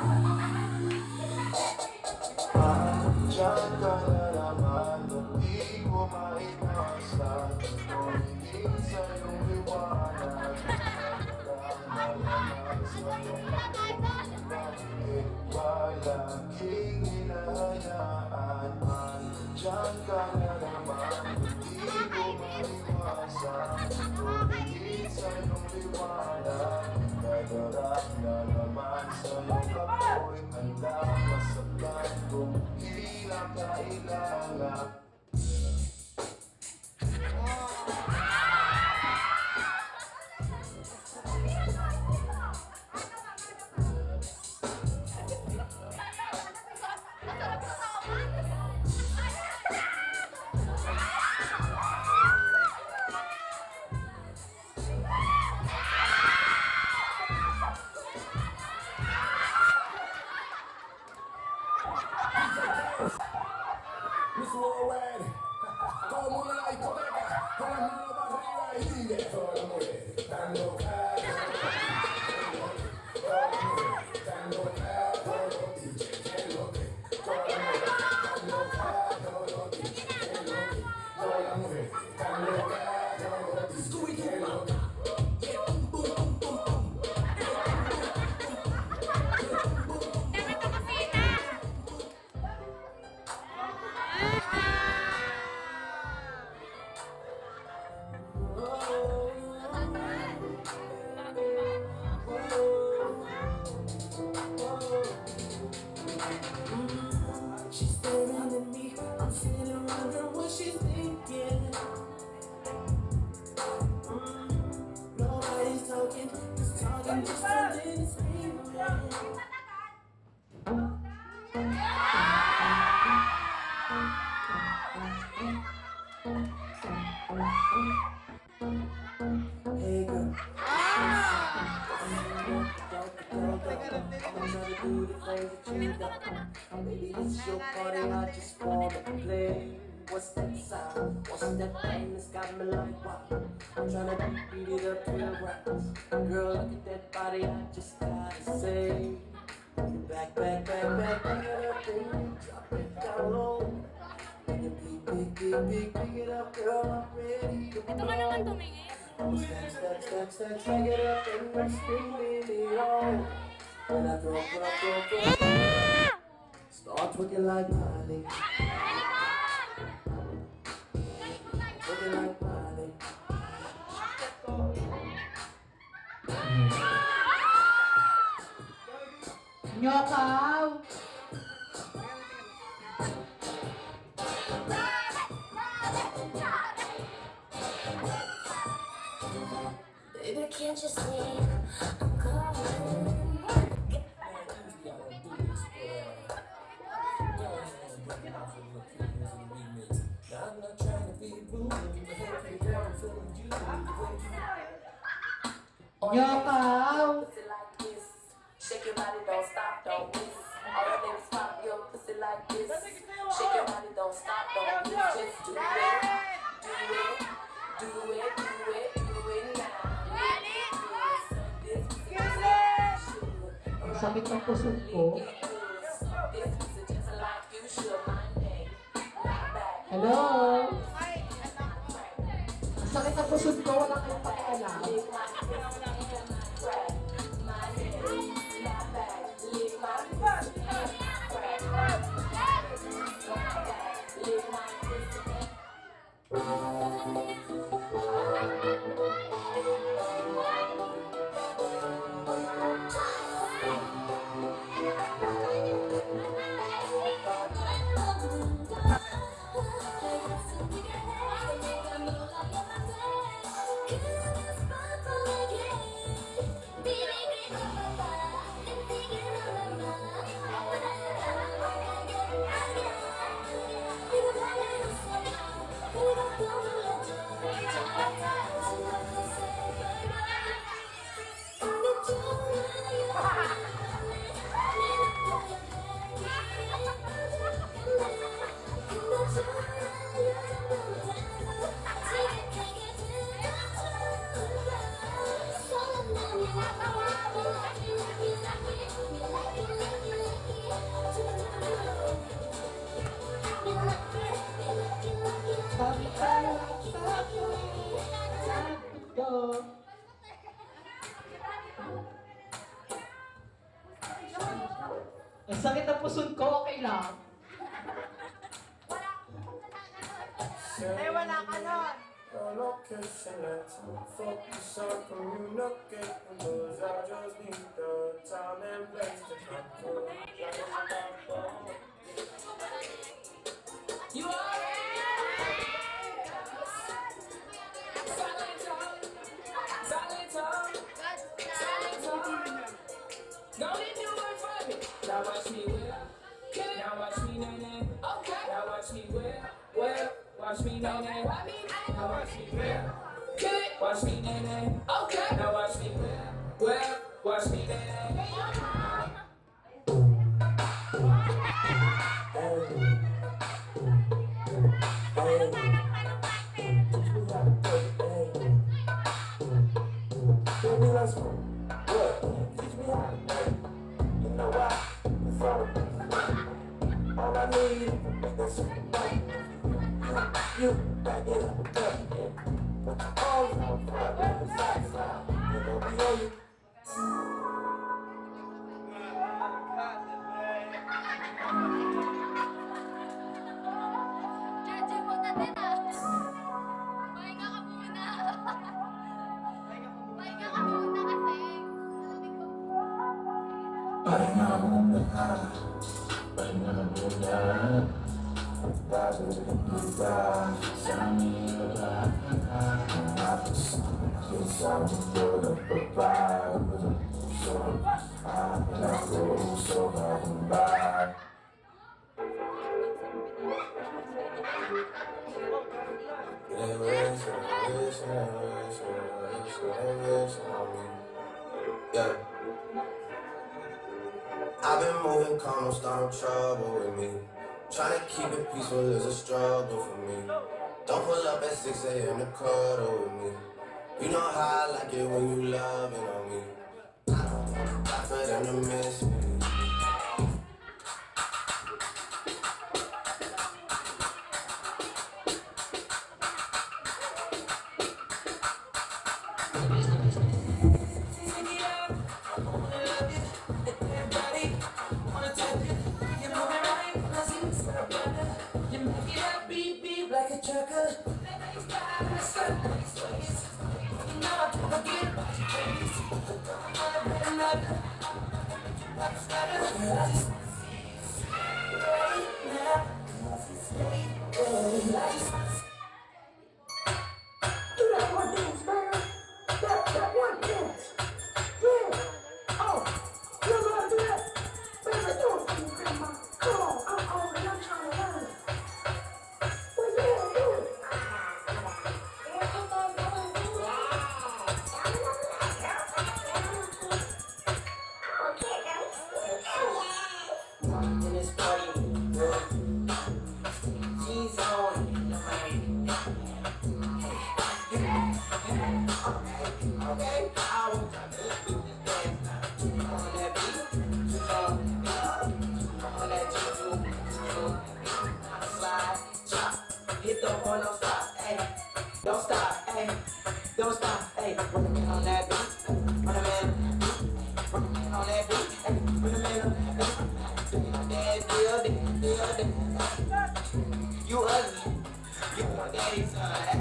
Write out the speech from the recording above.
Diyan ka na naman, di ko maiwasan. Tumingin sa iyong liwanag, naman sa iyong bakit ba laging hinahayaan? Diyan ka na naman, di ko maiwasan. Tumingin sa iyong liwanag, nadarap na naman sa iyong kapoy. Handang masaktan kung ilang kailangan. Miss Worldwide, todo el mundo en la discoteca, con las manos para arriba y dile, toda la mujer, tan loca, toda la mujer, tan loca, todos los DJs, que loque, toda la mujer, tan loca, todos los DJs, que loque, toda la mujer, tan loca, todos los DJs, que loque. She's staring at me, I'm sitting wondering what she's thinking. Nobody's talking, just talking, just feeling screaming. Hey girl, I'm gonna do the things that you done. Baby, this is your party, I just wanna play. What's that sound? What's that thing that's got me like wow? I'm tryna beat it up to the ground. Girl, look at that body, I just gotta say. Back, back, back, back, back it up, baby. Drop it down low. Big, big, big, big, big, pick it up, girl, I'm ready to Ito ka naman tumingin. Stack it up and we're screaming it all. When I throw, start twerking like Miley. Twerking like Miley. Nyokaw! Baby, can't you see I'm coming? I'm not trying to be rude, but hopefully I'm feeling you. Nyokaw! Pussy like this. Shake your body, don't stop, don't miss. All the ladies pop your pussy like this. Shake your body, don't stop, don't miss. Just do it, do it, do it, do it, do it now. This pussy Ang sakit ng puso ko. This pussy just like you should. My name, not back. Hello? Ang sakit ng puso ko, wala kayong pakialam. Ang sakit ng puson ko, okay lang. Wala ka nun. Your location, let's focus on communicate. Cause I just need the time and place to come through. You already silent talk. Don't need to work for me. Now watch me well. Now watch me nay. Okay. Now watch me well. Watch me nay. Now watch me well. Watch me nay. Okay. Now watch me well. Watch me nay. Baby, let's go. What? Teach me how to play. You know why? It's all I need is this one. You back it up, put your arms on front, side to side. You know we owe you. Jeje, punta din ah. Pahinga ka muna. Pahinga ka muna kasi. Malamig ko. Pahinga muna, pahinga muna. Bago kita sa mira, kisah muda berbagai. So aku coba kembali. Yeah. I've been moving calm, don't start no trouble with me. Trying to keep it peaceful is a struggle for me. Don't pull up at 6 a.m. to cuddle with me. You know how I like it when you loving on me. I don't want for them to miss me. In this party, she's on. Okay, I will dance now. On that beat, on that juju, slide, chop, hit the one, don't stop, hey, don't stop, hey, don't stop, hey. When the man on that beat, when the man on that beat, hey, when the man on that beat. You ugly. You want daddy's son.